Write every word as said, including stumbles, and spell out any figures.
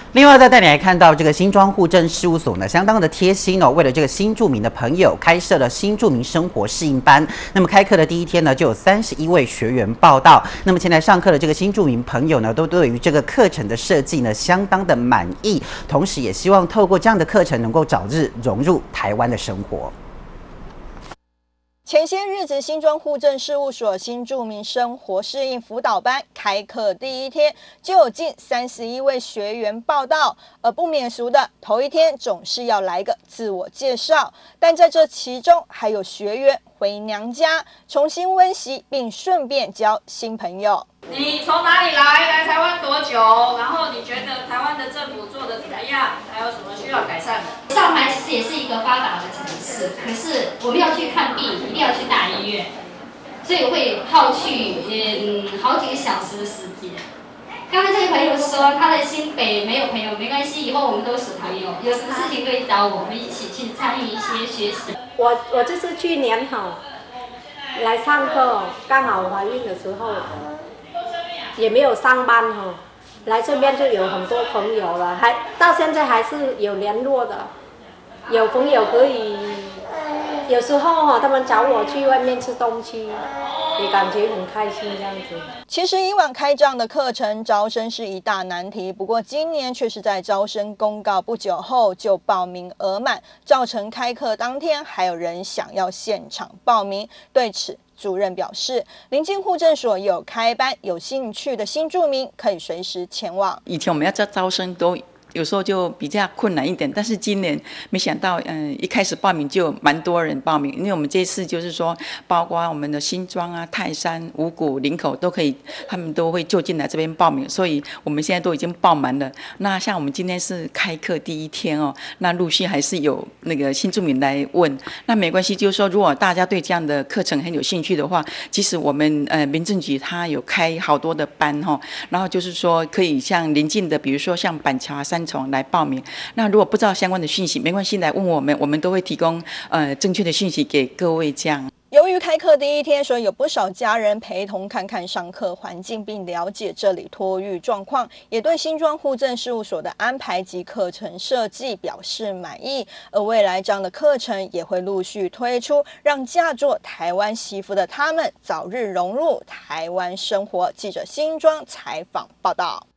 另外，再带你来看到这个新庄户政事务所呢，相当的贴心哦，为了这个新住民的朋友开设了新住民生活适应班。那么开课的第一天呢，就有三十一位学员报到。那么前来上课的这个新住民朋友呢，都对于这个课程的设计呢，相当的满意，同时也希望透过这样的课程，能够早日融入台湾的生活。 前些日子，新庄户政事务所新住民生活适应辅导班开课第一天，就有近三十一位学员报到。而不免俗的，头一天总是要来个自我介绍，但在这其中，还有学员回娘家，重新温习，并顺便交新朋友。 你从哪里来？来台湾多久？然后你觉得台湾的政府做的怎么样？还有什么需要改善的？ 上海其实也是一个发达的城市，可是我们要去看病，一定要去大医院，所以会耗去嗯好几个小时的时间。刚才这位朋友说他的新北没有朋友，没关系，以后我们都是朋友，有什么事情可以找我们一起去参与一些学习。 我我就是去年哈来上课，刚好怀孕的时候。也没有上班哈，来这边就有很多朋友了，还到现在还是有联络的，有朋友可以，有时候哈他们找我去外面吃东西，也感觉很开心这样子。 其实以往开这样的课程，招生是一大难题，不过今年却是在招生公告不久后就报名额满，造成开课当天还有人想要现场报名。对此，主任表示，邻近户政所有开班，有兴趣的新住民可以随时前往。 以前我们要招招生都有时候就比较困难一点，但是今年没想到，嗯，一开始报名就蛮多人报名，因为我们这次就是说，包括我们的新庄啊、泰山、五股、林口都可以，他们都会就近来这边报名，所以我们现在都已经报满了。那像我们今天是开课第一天哦，那陆续还是有那个新住民来问，那没关系，就是说如果大家对这样的课程很有兴趣的话，其实我们呃民政局它有开好多的班哈、哦，然后就是说可以像邻近的，比如说像板桥啊、三重来报名。那如果不知道相关的讯息，没关系，来问我们，我们都会提供呃正确的讯息给各位。这样。 由于开课第一天，所以有不少家人陪同看看上课环境，并了解这里托育状况，也对新庄户政事务所的安排及课程设计表示满意。而未来这样的课程也会陆续推出，让嫁作台湾媳妇的他们早日融入台湾生活。记者新庄采访报道。